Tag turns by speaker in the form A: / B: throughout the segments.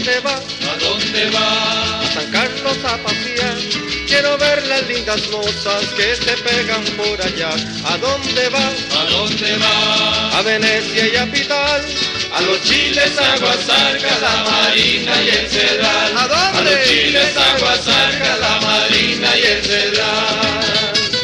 A: dónde va?
B: ¿A dónde va?
A: A San Carlos a pasear. Quiero ver las lindas mozas que se pegan por allá. ¿A dónde va?
B: ¿A dónde va?
A: A Venecia y a Pital.
B: A los chiles, Aguasarca, la Marina y el Cedral.
A: ¿A dónde?
B: A los chiles, Aguasarca, la Marina y el Cedral.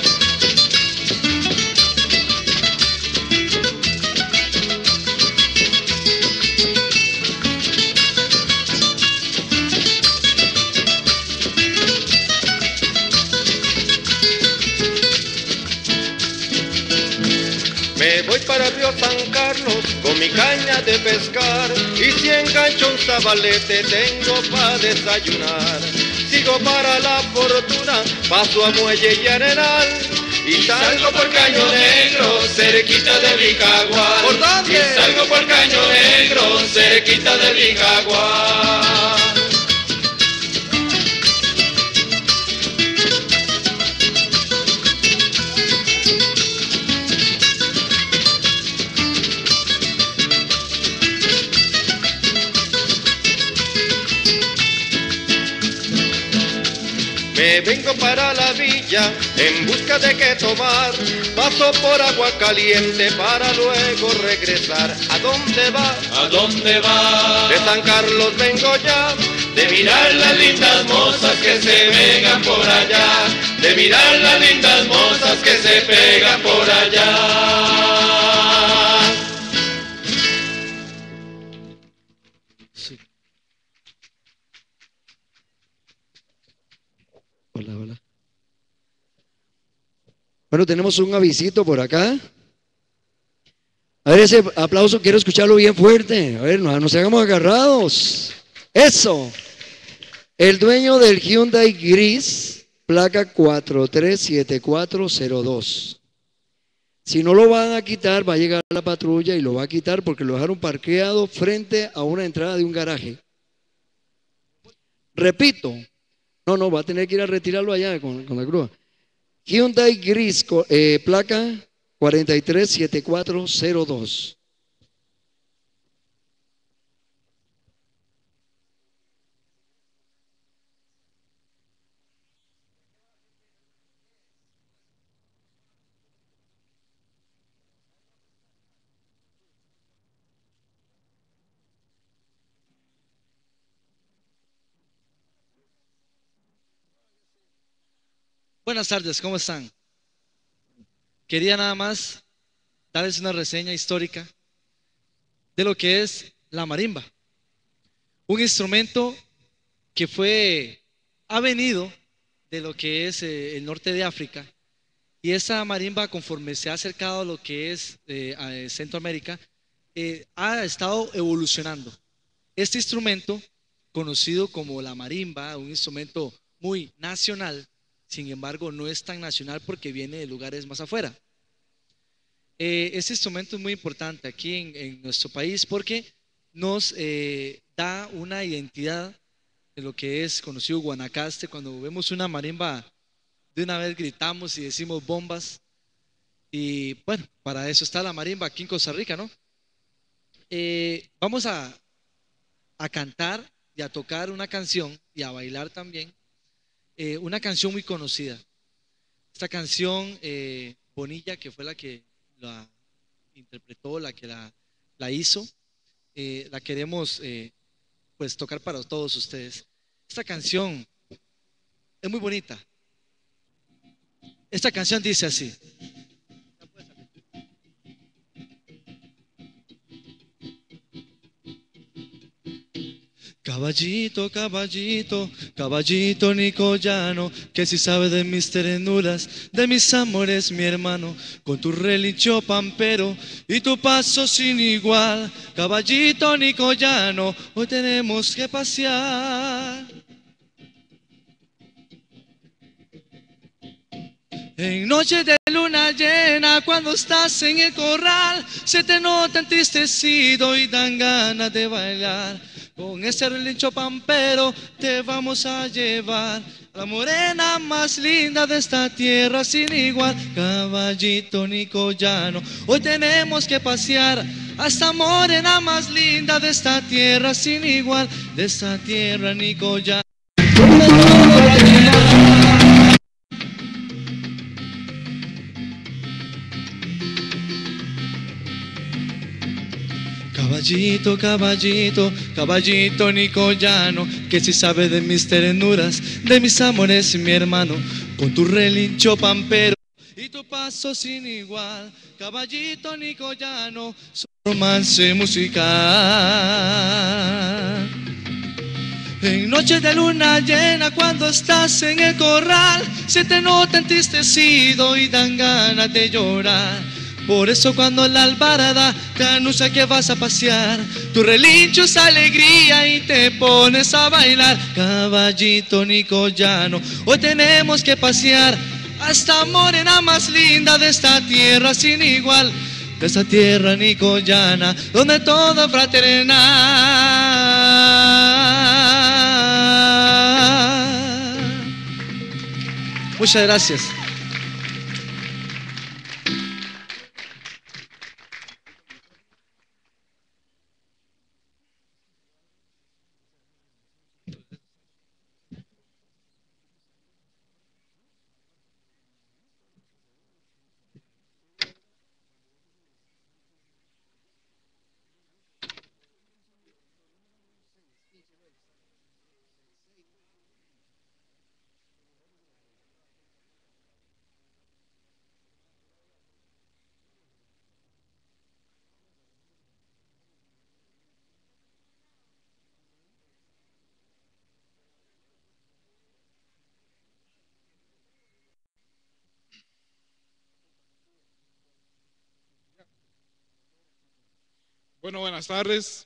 A: Me voy para Río San Carlos con mi caña de pescar y si engancho un sabalete tengo para desayunar. Sigo para La Fortuna, paso a Muelle y Arenal y
B: Salgo por Caño Negro, cerquita de Vicagual.
A: ¿Por dónde?
B: Y salgo por Caño Negro, cerquita de Vicagual.
A: Me vengo para la villa en busca de qué tomar. Paso por Agua Caliente para luego regresar. ¿A dónde va?
B: ¿A dónde va?
A: De San Carlos vengo ya.
B: De mirar las lindas mozas que se pegan por allá. De mirar las lindas mozas que se pegan por allá.
C: Sí. Hola, hola. Bueno, tenemos un avisito por acá. A ver, ese aplauso quiero escucharlo bien fuerte. A ver, no nos hagamos agarrados. Eso. El dueño del Hyundai gris, placa 437402. Si no lo van a quitar, va a llegar la patrulla y lo va a quitar porque lo dejaron parqueado frente a una entrada de un garaje. Repito, no, va a tener que ir a retirarlo allá con la grúa. Hyundai gris, placa 437402.
D: Buenas tardes, ¿cómo están? Quería nada más darles una reseña histórica de lo que es la marimba. Un instrumento que ha venido de lo que es el norte de África, y esa marimba, conforme se ha acercado a lo que es a Centroamérica, ha estado evolucionando. Este instrumento, conocido como la marimba, un instrumento muy nacional, sin embargo no es tan nacional porque viene de lugares más afuera. Este instrumento es muy importante aquí en nuestro país porque nos da una identidad de lo que es conocido Guanacaste. Cuando vemos una marimba, de una vez gritamos y decimos bombas. Y bueno, para eso está la marimba aquí en Costa Rica, ¿no? Vamos a cantar y a tocar una canción y a bailar también. Una canción muy conocida. Esta canción, Bonilla, que fue la que la interpretó, la que la hizo, la queremos pues tocar para todos ustedes. Esta canción es muy bonita. Esta canción dice así. Caballito, caballito, caballito nicoyano, que si sabe de mis ternuras, de mis amores, mi hermano, con tu relincho pampero y tu paso sin igual. Caballito nicoyano, hoy tenemos que pasear. En noche de luna llena, cuando estás en el corral, se te nota entristecido y dan ganas de bailar. Con ese relincho pampero te vamos a llevar a la morena más linda de esta tierra sin igual. Caballito nicoyano, hoy tenemos que pasear. hasta morena más linda de esta tierra sin igual, de esta tierra Nicoya. Caballito, caballito, caballito nicoyano, que si sabe de mis ternuras, de mis amores, mi hermano, con tu relincho pampero y tu paso sin igual, caballito nicoyano, su romance musical. En noches de luna llena, cuando estás en el corral, se te nota entristecido y dan ganas de llorar. Por eso cuando la albarada te anuncia que vas a pasear, tu relincho es alegría y te pones a bailar. Caballito nicoyano, hoy tenemos que pasear hasta morena más linda de esta tierra sin igual, de esta tierra nicoyana, donde todo es fraternal. Muchas gracias.
E: Bueno, buenas tardes.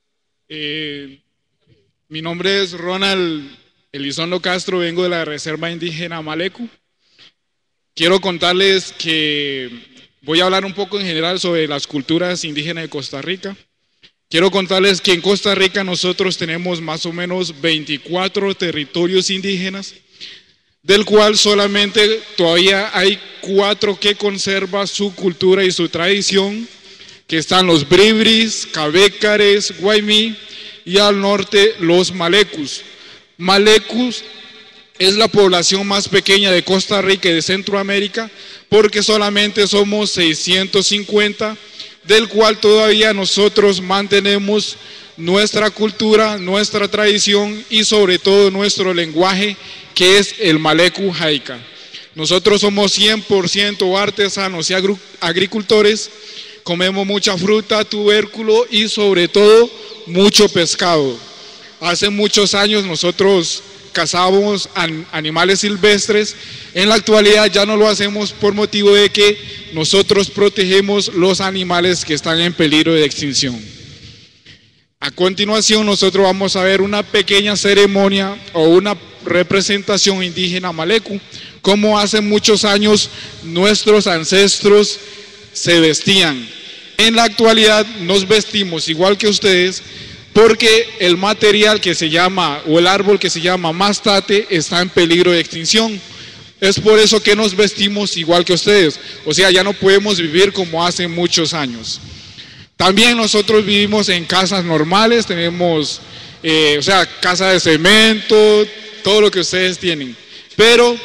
E: Mi nombre es Ronald Elizondo Castro, vengo de la Reserva Indígena Malecu. Quiero contarles que voy a hablar un poco en general sobre las culturas indígenas de Costa Rica. Quiero contarles que en Costa Rica nosotros tenemos más o menos 24 territorios indígenas, del cual solamente todavía hay 4 que conservan su cultura y su tradición, que están los Bribris, Cabécares, Guaymí y al norte los Malecus. Malecus es la población más pequeña de Costa Rica y de Centroamérica porque solamente somos 650, del cual todavía nosotros mantenemos nuestra cultura, nuestra tradición y sobre todo nuestro lenguaje, que es el Malecu Jaica. Nosotros somos 100% artesanos y agricultores. Comemos mucha fruta, tubérculo y sobre todo mucho pescado. Hace muchos años nosotros cazábamos animales silvestres. En la actualidad ya no lo hacemos por motivo de que nosotros protegemos los animales que están en peligro de extinción. A continuación nosotros vamos a ver una pequeña ceremonia o una representación indígena Malecu, como hace muchos años nuestros ancestros se vestían. En la actualidad nos vestimos igual que ustedes porque el material que se llama, o el árbol que se llama mastate, está en peligro de extinción. Es por eso que nos vestimos igual que ustedes. O sea, ya no podemos vivir como hace muchos años. También nosotros vivimos en casas normales, tenemos, casa de cemento, todo lo que ustedes tienen. Pero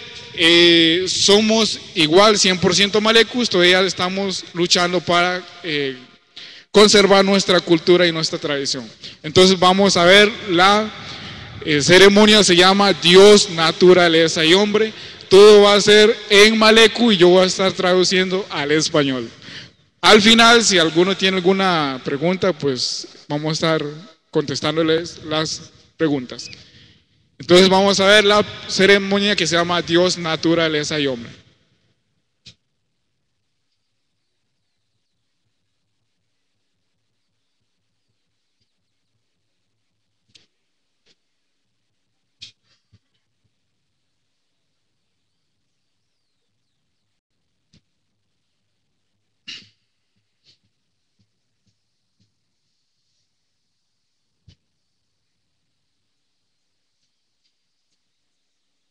E: somos igual 100% malecus, todavía estamos luchando para conservar nuestra cultura y nuestra tradición. Entonces vamos a ver la ceremonia, se llama Dios, Naturaleza y Hombre. Todo va a ser en malecu y yo voy a estar traduciendo al español. Al final, si alguno tiene alguna pregunta, pues vamos a estar contestándoles las preguntas. Entonces vamos a ver la ceremonia que se llama Dios, Naturaleza y Hombre.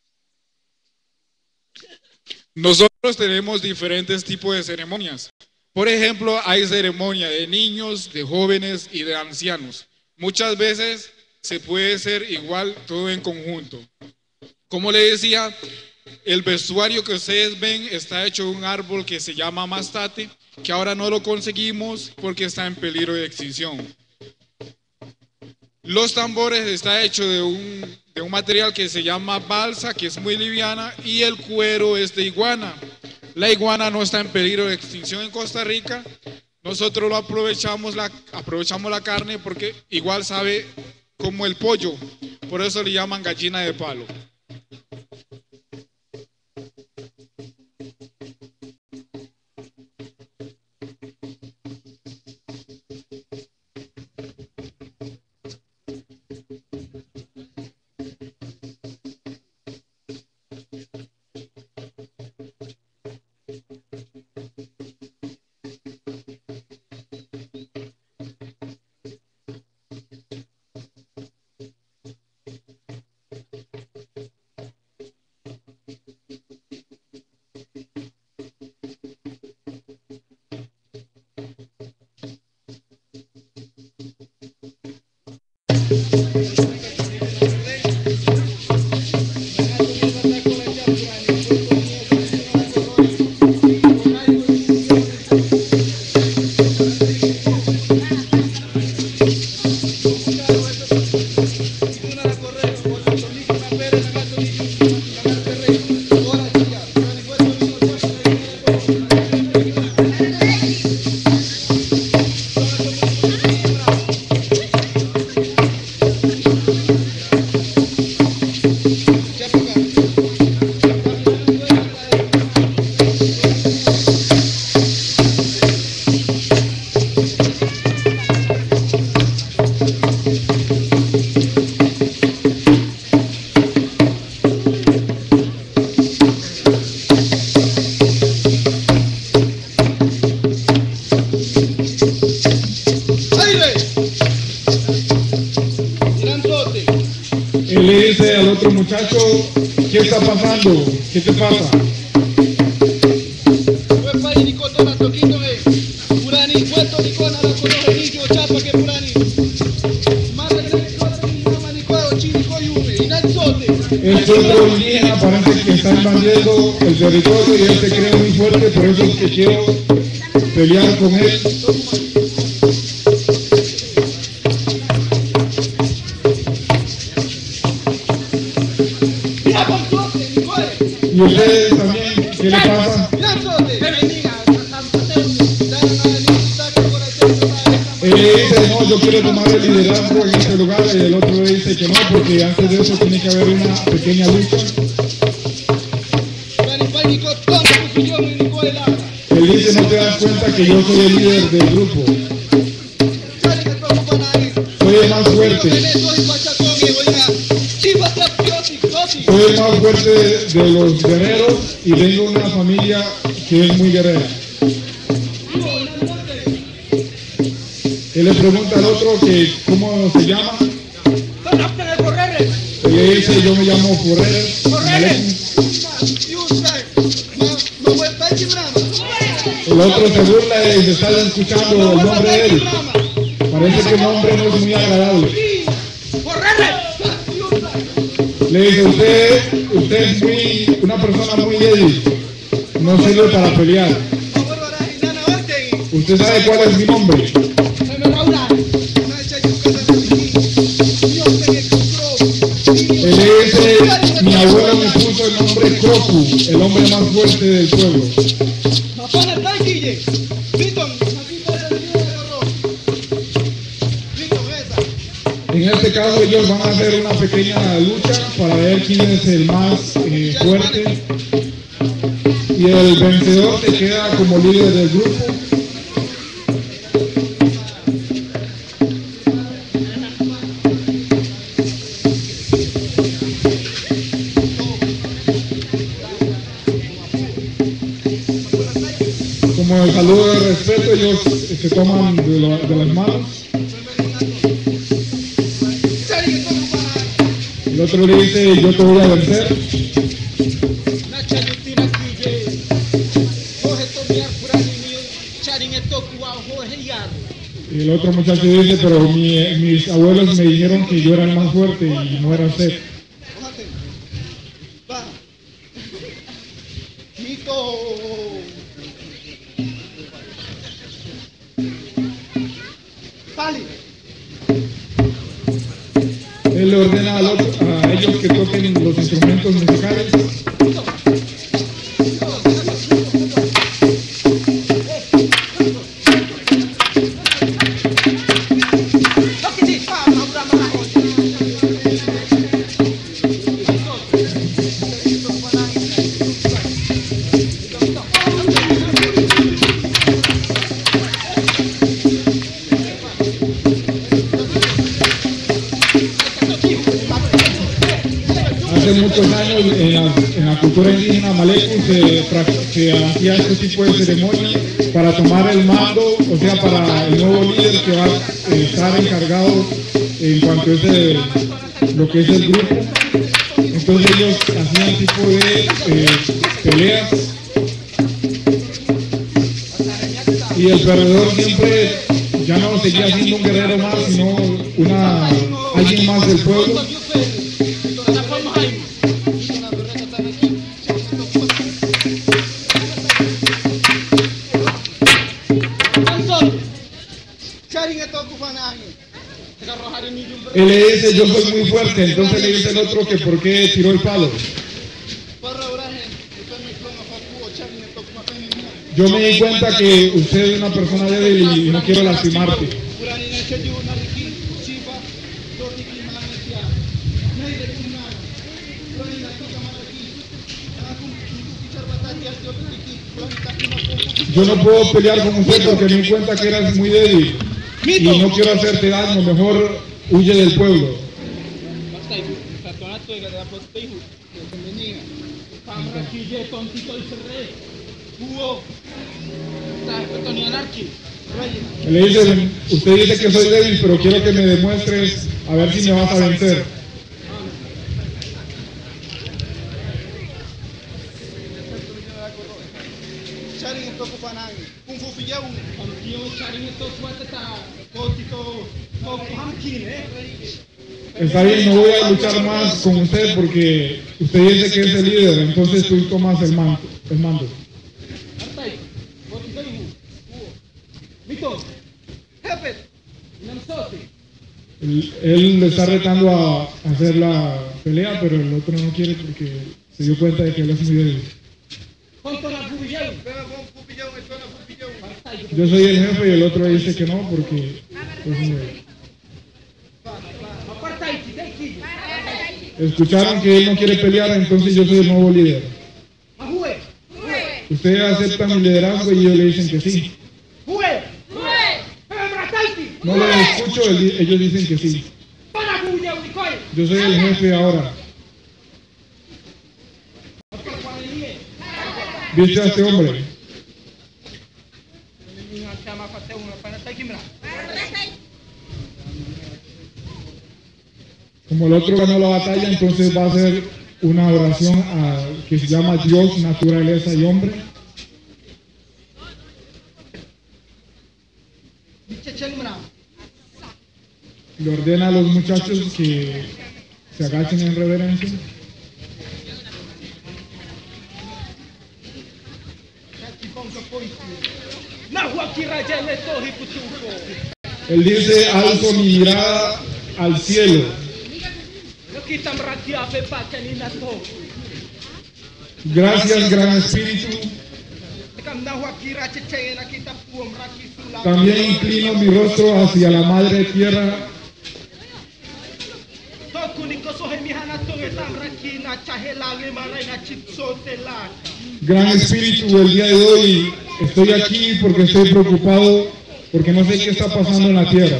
E: Nosotros tenemos diferentes tipos de ceremonias. Por ejemplo, hay ceremonia de niños, de jóvenes y de ancianos. Muchas veces se puede ser igual todo en conjunto. Como le decía, el vestuario que ustedes ven está hecho de un árbol que se llama mastate, que ahora no lo conseguimos porque está en peligro de extinción. Los tambores está hecho de un material que se llama balsa, que es muy liviana, y el cuero es de iguana. La iguana no está en peligro de extinción en Costa Rica. Nosotros lo aprovechamos la carne porque igual sabe como el pollo, por eso le llaman gallina de palo. Él le dice al otro muchacho, ¿qué está pasando? ¿Qué te pasa? Este otro indígena parece que está invadiendo el territorio y él se cree muy fuerte, por eso es que quiero pelear con él. ¿Y ustedes también? ¿Qué le pasa? Él dice, no, yo quiero tomar el liderazgo en este lugar, y el otro le dice que no, porque antes de eso tiene que haber una pequeña lucha. Él dice, no te das cuenta que yo soy el líder del grupo. Soy el más fuerte. Soy el más fuerte de los guerreros y vengo de una familia que es muy guerrera. Él le pregunta al otro que cómo se llama. Él le dice, yo me llamo Forrer. El otro se burla y se está escuchando el nombre de él. Parece que el nombre no es muy agradable. Le dice, usted es una persona muy débil, no sirve para pelear. ¿Usted sabe cuál es mi nombre? Él le dice, mi abuelo me puso el nombre Crocu, el hombre más fuerte del pueblo. En este caso ellos van a hacer una pequeña lucha para ver quién es el más fuerte y el vencedor se queda como líder del grupo. Como el saludo de respeto, ellos se toman de las manos. El otro le dice, yo te voy a vencer. Y el otro muchacho dice, pero mis abuelos me dijeron que yo era el más fuerte y no era usted. Él le ordena a ellos que toquen los instrumentos musicales. Hace muchos años en la cultura indígena Maleku se hacía este tipo de ceremonias para tomar el mando, o sea, para el nuevo líder que va a estar encargado en cuanto a lo que es el grupo. Entonces ellos hacían tipo de peleas y el perdedor siempre ya no seguía siendo un guerrero más, sino alguien más del pueblo. Él le dice, yo soy muy fuerte, entonces le dice el otro que por qué tiró el palo. Yo me di cuenta que usted es una persona débil y no quiero lastimarte. Yo no puedo pelear con usted porque me di cuenta que eras muy débil y no quiero hacerte daño, mejor huye del pueblo. Le dice, usted dice que soy débil, pero quiero que me demuestres a ver si me vas a vencer. Está bien, no voy a luchar más con usted porque usted dice que es el líder, entonces tú tomas el mando. Él le está retando a hacer la pelea, pero el otro no quiere porque se dio cuenta de que él es muy débil. Yo soy el jefe y el otro dice que no porque es muy débil. Escucharon que él no quiere pelear, entonces yo soy el nuevo líder. Ustedes aceptan mi liderazgo y ellos le dicen que sí. No lo escucho, ellos dicen que sí. Yo soy el jefe ahora. ¿Viste a este hombre? Como el otro ganó la batalla, entonces va a hacer una oración que se llama Dios, naturaleza y hombre. Le ordena a los muchachos que se agachen en reverencia. Él dice, alzo mi mirada al cielo. Gracias, Gran Espíritu. También inclino mi rostro hacia la Madre Tierra. Gran Espíritu, el día de hoy estoy aquí porque estoy preocupado, porque no sé qué está pasando en la tierra.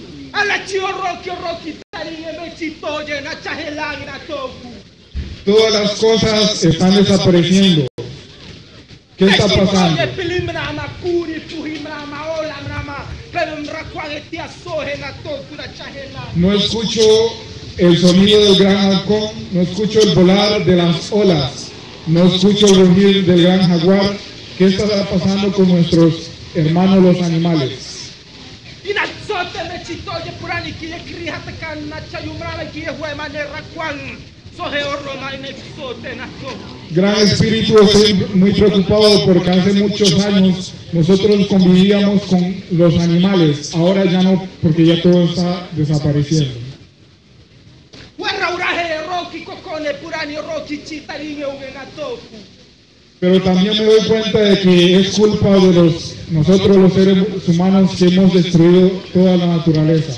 E: Todas las cosas están desapareciendo. ¿Qué está pasando? No escucho el sonido del gran halcón, no escucho el volar de las olas, no escucho el rugir del gran jaguar. ¿Qué está pasando con nuestros hermanos los animales?
F: Sote me chitoye purani kiye kriha tekan na chayumrana kiye huema ne rakwan. Soje orroma en el sote na so.
G: Gran Espíritu, estoy muy preocupado porque hace muchos años nosotros convivíamos con los animales, ahora ya no, porque ya todo está desapareciendo. Pero también me doy cuenta de que es culpa de nosotros los seres humanos que hemos destruido toda la naturaleza.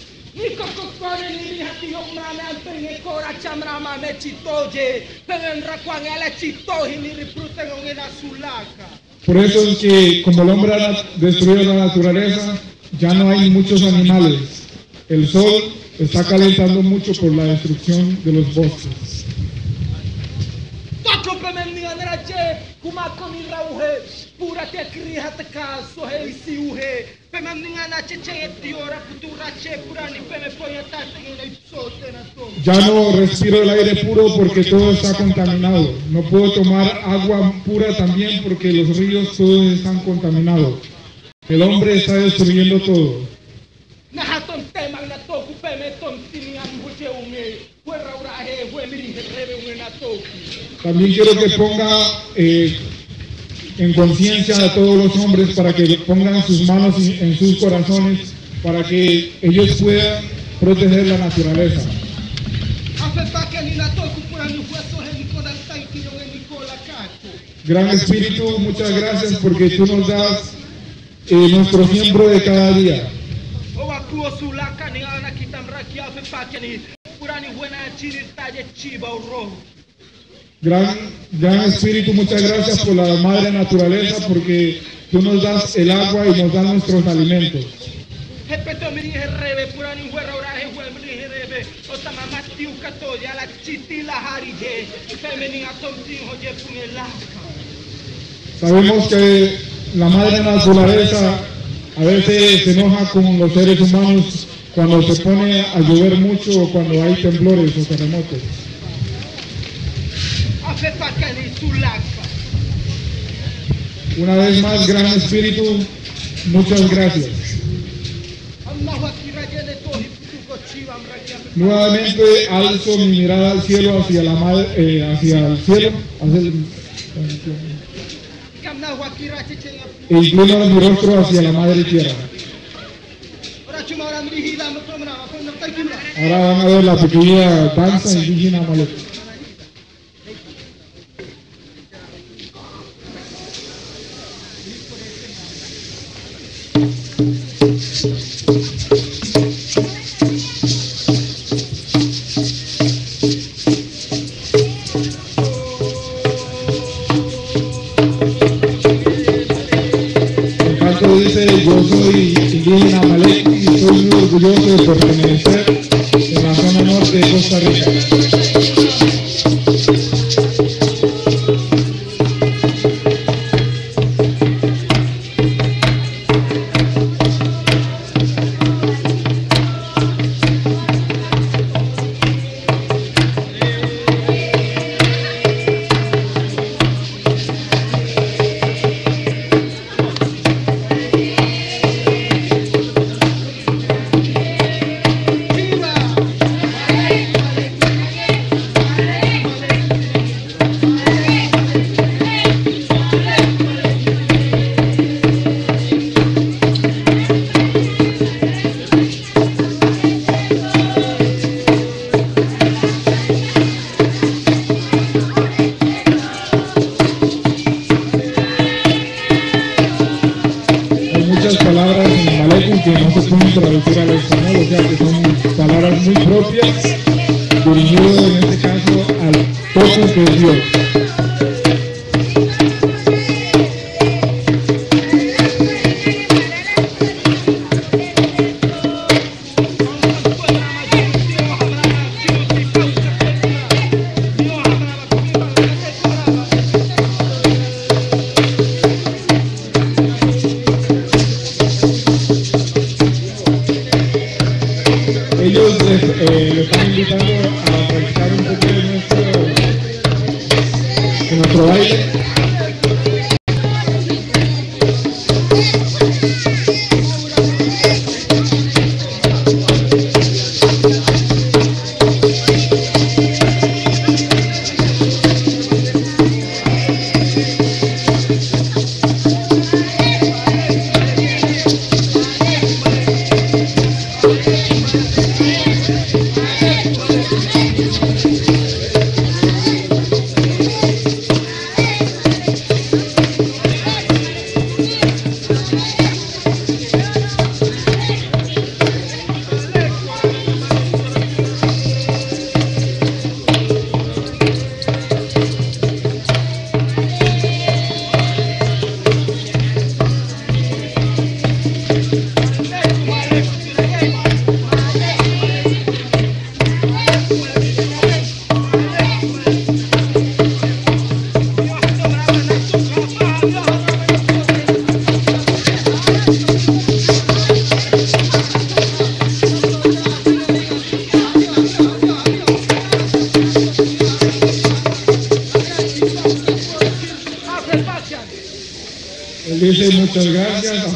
G: Por eso es que como el hombre ha destruido la naturaleza, ya no hay muchos animales. El sol está calentando mucho por la destrucción de los bosques. Ya no respiro el aire puro porque todo está contaminado. No puedo tomar agua pura también porque los ríos todos están contaminados. El hombre está destruyendo todo. También quiero que ponga en conciencia a todos los hombres para que pongan sus manos en sus corazones para que ellos puedan proteger la naturaleza. Gran Espíritu, muchas gracias porque tú nos das nuestro miembro de cada día. Gran Espíritu, muchas gracias por la madre naturaleza porque tú nos das el agua y nos das nuestros alimentos. Sabemos que la madre naturaleza a veces se enoja con los seres humanos cuando se pone a llover mucho o cuando hay temblores o terremotos. Una vez más, Gran Espíritu, muchas gracias. Nuevamente alzo mi mirada al cielo, hacia la madre, hacia el cielo, e inclino mi rostro hacia la madre tierra. Ahora van a ver la pequeña danza indígena Maleku. Yo soy indígena Maleku y estoy muy orgulloso de pertenecer en la zona norte de Costa Rica. Palabras en Maleku que no se pueden traducir al español, o sea que son palabras muy propias, dirigidas en este caso al Toku que es Dios. Ellos le están invitando a practicar un poco de nuestro baile.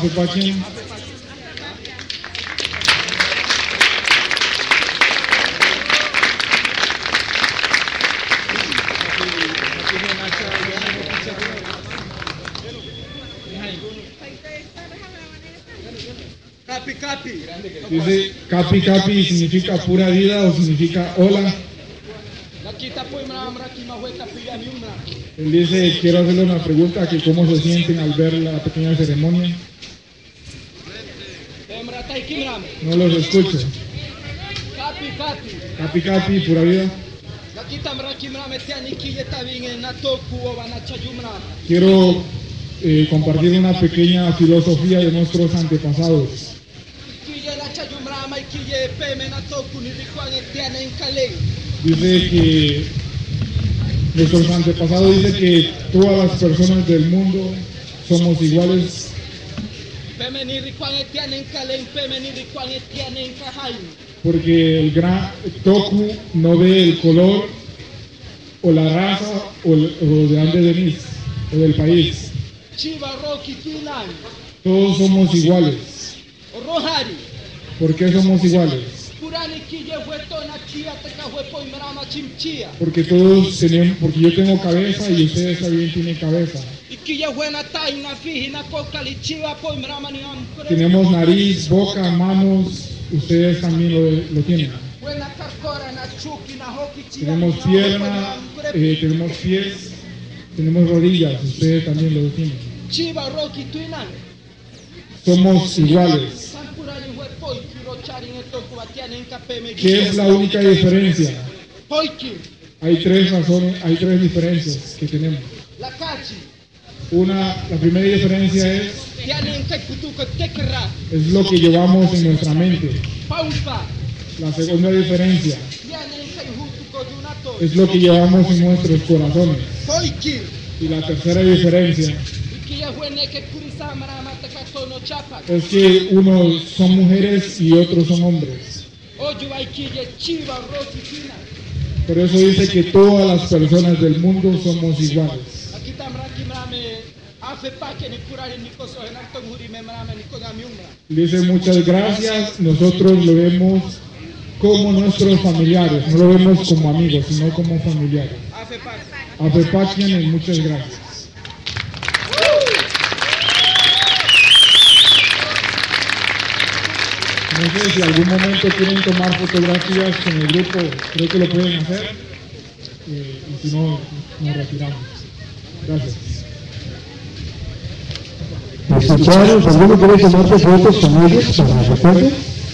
G: Afepaquian.
F: Capi, capi.
G: Dice Capi Capi, significa pura vida o significa hola. Él dice, quiero hacerle una pregunta, que cómo se sienten al ver la pequeña ceremonia. No los escucho. Capi Capi, pura vida. Quiero compartir una pequeña filosofía de nuestros antepasados. Dice que nuestros antepasados dicen que todas las personas del mundo somos iguales. Porque el gran Toku no ve el color o la raza o de dónde venís o del país. Todos somos iguales. ¿Por qué somos iguales? Porque todos tenemos, porque yo tengo cabeza y ustedes también tienen cabeza. Tenemos nariz, boca, manos, ustedes también lo tienen. Tenemos piernas, tenemos pies, tenemos rodillas, ustedes también lo tienen. Somos iguales. ¿Qué es la única diferencia? Hay tres razones, hay tres diferencias que tenemos. La primera diferencia es lo que llevamos en nuestra mente. La segunda diferencia es lo que llevamos en nuestros corazones. Y la tercera diferencia es que unos son mujeres y otros son hombres. Por eso dice que todas las personas del mundo somos iguales. Dice muchas gracias, nosotros lo vemos como nuestros familiares, no lo vemos como amigos, sino como familiares. Afepaquian y muchas gracias. No sé si algún momento quieren tomar fotografías con el grupo, creo que lo pueden hacer. Y si no, nos retiramos. Gracias.
C: ¿Escucharon? ¿Alguno quiere tomarse fotos con ellos para recuerdo?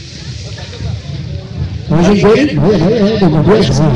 C: ¿No se quieren? Vaya, con confianza.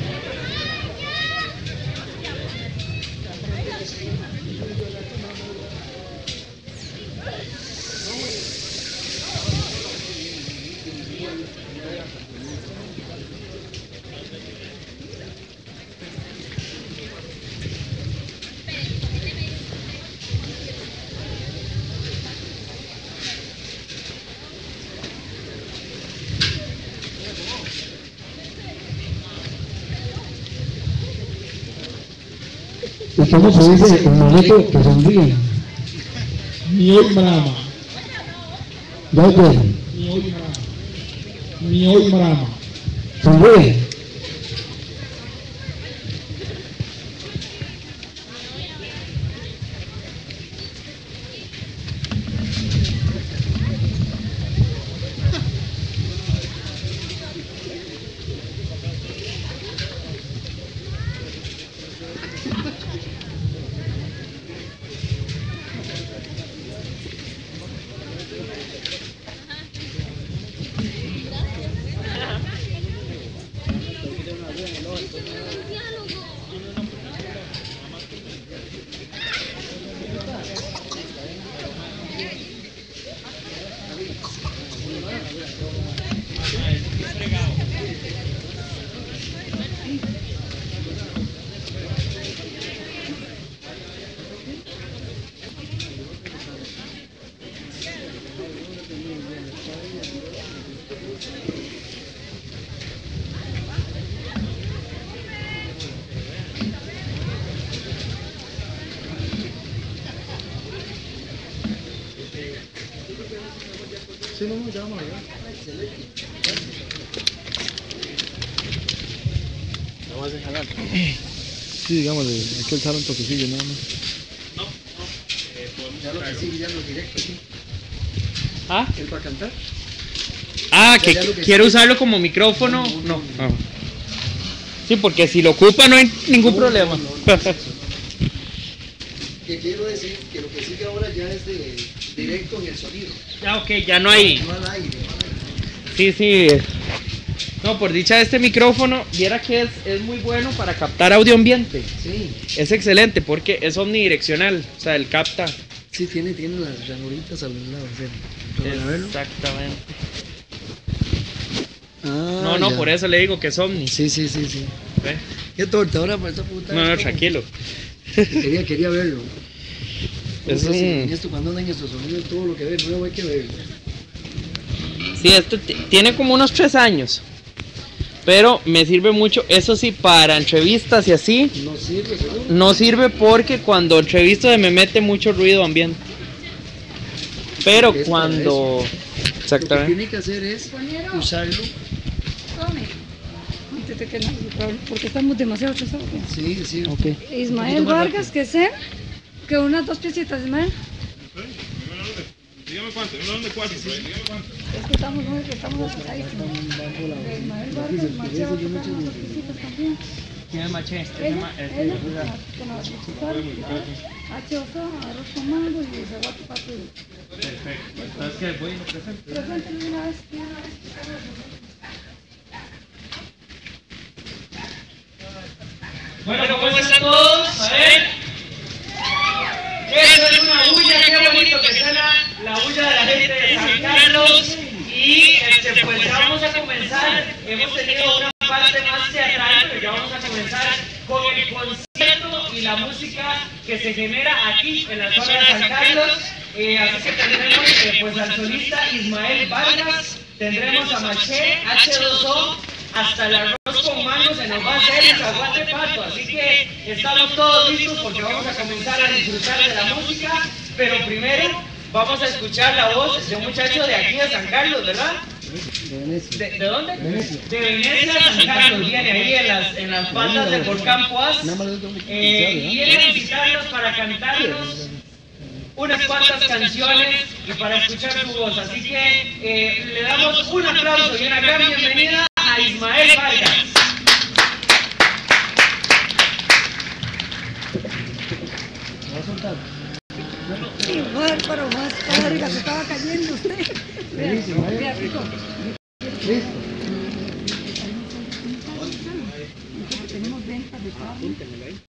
C: ¿Y cómo se dice el manito que sonríe?
G: Mioi Marama.
C: ¿Ya quieren?
G: Mioi Marama.
C: Sonríe. Sí, no, ya vamos a llegar.
D: Sí, digamos, hay que alzar un toquecillo nada más.
C: Ya lo que sigue, ya lo directo, sí.
H: ¿Ah?
C: ¿Él va a cantar?
H: Ah,
C: Ya, ya lo
H: que
C: que
H: quiero
C: sí.
H: usarlo como micrófono. No. Sí, porque si lo ocupa no hay ningún problema.
C: Que quiero decir que lo que sigue ahora ya es de directo en el sonido.
H: Ya, ok, ya no hay.
C: No al aire.
H: Sí. No, por dicha este micrófono, viera que es muy bueno para captar audio ambiente.
C: Sí,
H: Es excelente porque es omnidireccional, o sea, él capta.
C: sí, tiene las ranuritas a los lados. ¿Para verlo?
H: Exactamente.
C: Ah,
H: No,
C: ya.
H: por eso le digo que es omni.
C: Sí.
H: ¿Ve?
C: Qué torta, ahora por esta puta.
H: No,
C: esto,
H: tranquilo.
C: Quería verlo.
H: Es
C: Porque
H: un-
C: en esto, cuando andan estos sonidos, todo lo que ve nuevo hay que verlo.
H: Sí, esto tiene como unos 3 años. Pero me sirve mucho, eso sí, para entrevistas y así.
C: No sirve, seguro.
H: No sirve porque cuando entrevisto se me mete mucho ruido ambiente. Pero
C: Es para
H: cuando...
C: Lo que
H: Exactamente.
C: tiene que hacer es usarlo.
I: Porque estamos demasiado estresados.
C: Sí.
H: Ok.
I: Ismael
C: Un poquito más
I: Vargas, que sé que unas 2 piecitas, Ismael.
E: Dígame cuánto, uno de cuatro, dígame cuánto.
I: Es que estamos atrasadísimos. De Ismael Vargas, Marcelo, tocamos unas 2 piecitas también.
H: ¿Quién es Maché?
I: Ella, con la principal, H2O, arroz con mango y reguato pato.
H: Perfecto. Entonces, ¿qué? Voy y lo presento.
I: Preséntelo de una vez.
H: Bueno, ¿cómo están todos? A ver. Eso es una bulla, qué bonito que suena la bulla de la gente de San Carlos. Y pues ya vamos a comenzar. Hemos tenido una parte más teatral, pero ya vamos a comenzar con el concierto y la música que se genera aquí en la zona de San Carlos. Así que tendremos pues al solista Ismael Vargas, tendremos a Maché, H2O, hasta el arroz con mango se nos va a hacer el zaguate pato, así que estamos todos listos porque vamos a comenzar a disfrutar de la música, pero primero vamos a escuchar la voz de un muchacho de aquí de San Carlos, ¿verdad?
C: De Venecia.
H: ¿De dónde?
C: Venecia.
H: De Venecia, San Carlos, viene ahí en las faldas del volcán Poás.
C: Nada más les doy un
H: Y viene a visitarnos para cantarnos unas cuantas canciones y para escuchar su voz. Así que le damos un aplauso y una gran bienvenida a Ismael Vargas.
I: Sí, bárbaro, más larga, se estaba cayendo usted. Vea, Pico.
C: Listo.
I: Tenemos ventas de carne.